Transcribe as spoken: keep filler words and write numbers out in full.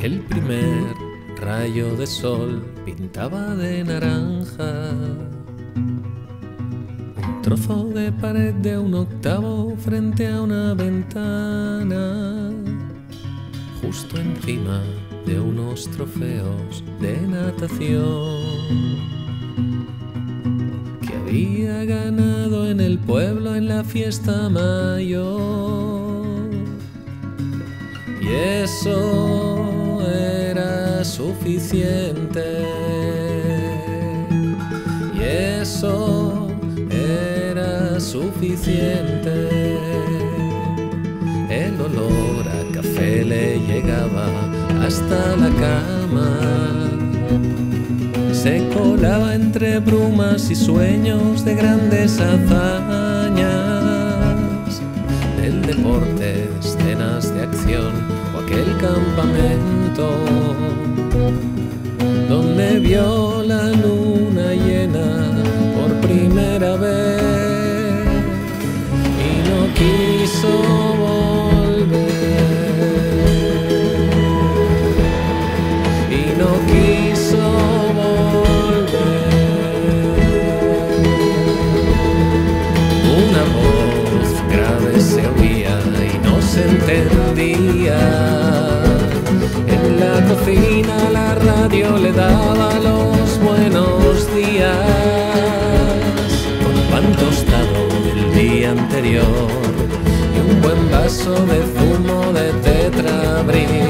El primer rayo de sol pintaba de naranja un trozo de pared de un octavo frente a una ventana, justo encima de unos trofeos de natación que había ganado en el pueblo en la fiesta mayor. Y eso era suficiente, y eso era suficiente. El olor a café le llegaba hasta la cama, se colaba entre brumas y sueños de grandes hazañas, del deporte, escenas de acción o aquel campamento donde vio la luna llena por primera vez y no quiso volver, y no quiso volver. Una voz grave se oía y no se entendía. En la cocina la radio le daba los buenos días, con pan tostado del día anterior y un buen vaso de zumo de Tetrabric.